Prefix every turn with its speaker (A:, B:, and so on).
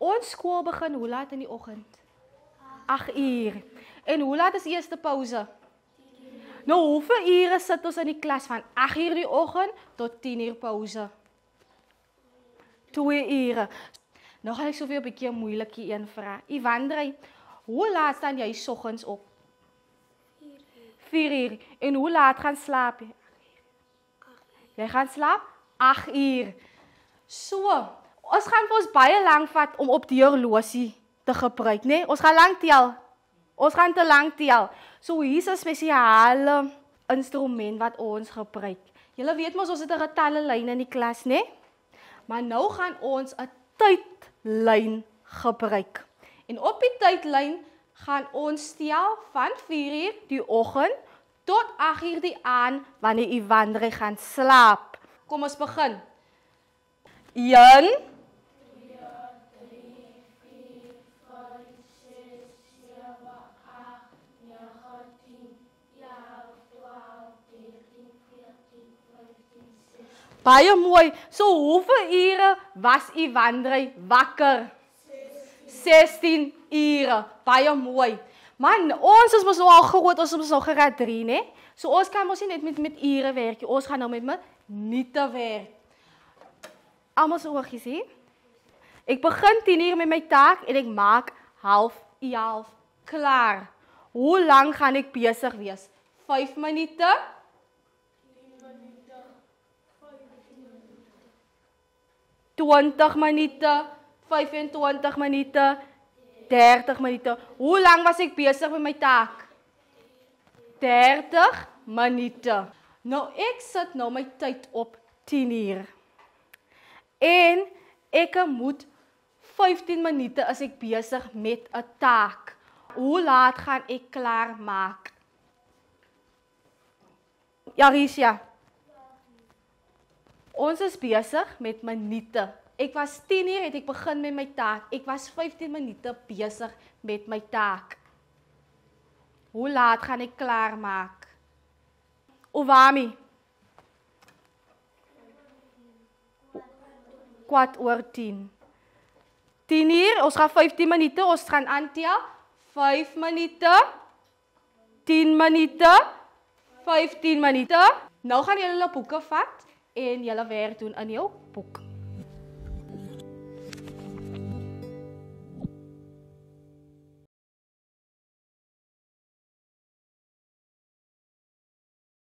A: Ons skool begin hoe laat in die oggend? 8 uur. En hoe laat is die eerste pauze? Nou, hoeveel ure sit ons in die klas van 8 uur die oggend tot 10 uur pauze? 2 ure. Nou gaan ek soveel 'n bietjie 'n moeilike een vra. Ivandrey, hoe laat staan jy soggens op? 4 uur. En hoe laat gaan slaap jy? 8 uur. Jy gaan slaap? 8 uur. So, ons gaan vir ons baie lank vat om op die horlosie te gebruik, né? Ons gaan lank tel. Ons gaan te lank tel. So hier is 'n spesiale instrument wat ons gebruik. Julle weet mos ons het 'n getallelyn in die klas, né? Maar nou gaan ons 'n tydlyn gebruik. En op die tydlyn gaan ons tel van 4 uur die oggend tot 8 uur die aand wanneer Ivandrey gaan slaap. Kom ons begin. 1 Baie mooi. So hoeveel ure was Ivandrey wakker? 16 ure. Baie mooi. Man, ons is mos nou al groot, ons is mos nou graad 3, né? So ons kan mos nie net met ure werk nie. Ons gaan nou met minute werk. Almal se oogies hier. Ek begin 10 uur met my taak en ek maak 11:30 klaar. Hoe lank gaan ek besig wees? 5 minute? 20 minute, 25 minute, 30 minute. Hoe lang was ek besig met my taak? 30 minute. Nou ek sit nou my tyd op 10 uur. En ek moet 15 minute as ek besig met 'n taak. Hoe laat gaan ek klaar maak? Jarisha. Ons is besig met minute. Ek was 10 uur het ek begin met my taak. Ek was 15 minute besig met my taak. Hoe laat gaan ek klaar maak? Owami. 10:15. 10 uur, ons gaan 15 minute, ons gaan aantel. 5 minute, 10 minute, 15 minute. Nou gaan julle boeke vat en julle werk doen in jou boek.